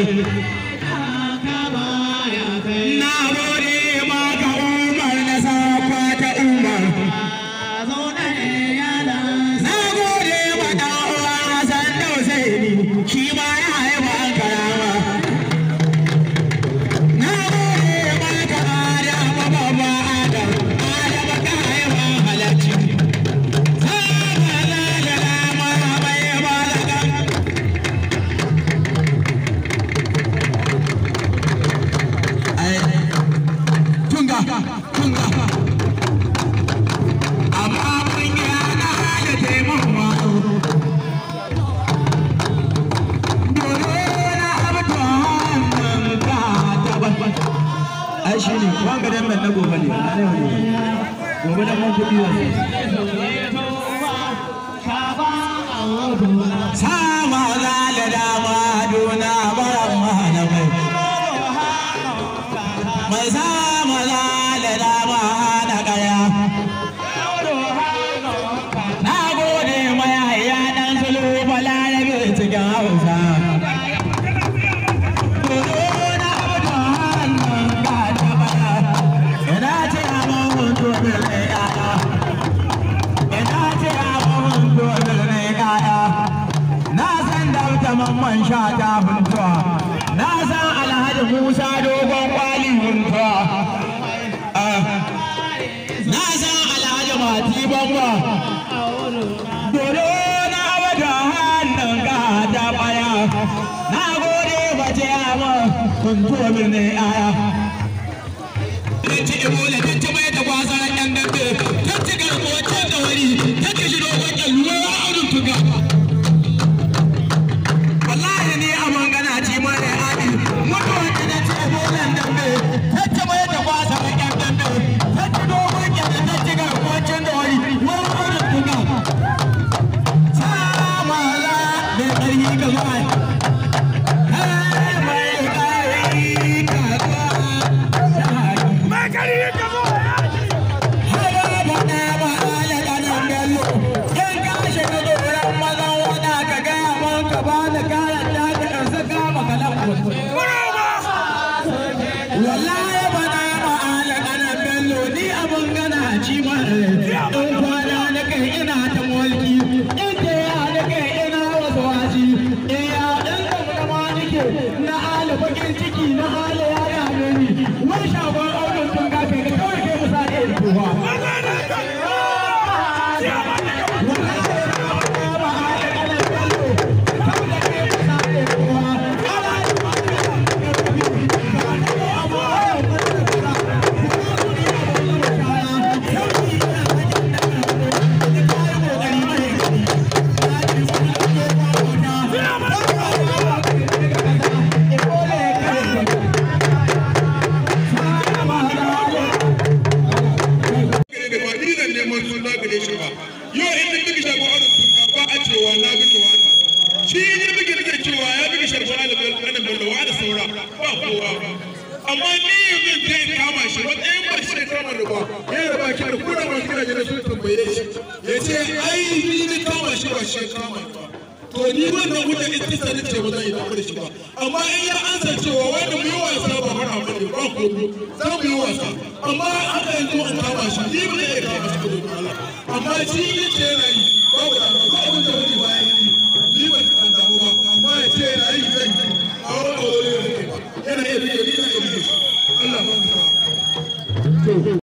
na gode maka Umar na safa ta Umar na gode ma dan uwa Hassan da Husaini shi ma ya haifa karama na gode maka Adama baba Adama ka haifa halacci shi ne wanga dan na gobe ne gobe da mun kudi wasu sama za da dama duna baran malamai mai sama za da dama na kaya na gode mai haya dan sulu balarabe cikin hausa Mamman sha ta huntuwa na san Alhaji Musa dogon kwali huntuwa na san Alhaji Mati Bamba dole na abada hannun ga ta baya na gode bace ama huntuwa birnin aya Tanti Ebola tanti mai da kwasaran yan dambe tanti garkuwar da wari tanti shi dogon kyalluwa a audun tuga bakin ciki na hali ya dame ni wani shagon auren tun gafe da kawai kai musa da yin kowa amma ni yanzu zai kama shi wata yin ba shi ne kama da ba yana ba ki da kuna ba kira da su tambaye shi ya ce ai ni ne kama shi ba shi kama ba to ni wannan wuta ita ta ce ba zan yi da shi ba amma in ya ansa cewa wanda mu yi wasa ba fara ba ne ba ko za mu yi wasa amma aka yanzu an kama shi ni ba zai kama shi da Allah amma shi ne ce yana yi ba ba abin da wani bayan ni ba kan damu ba amma ya ce yana yi zai yi a wani yana iya rike ni na iya rike Allah ba mu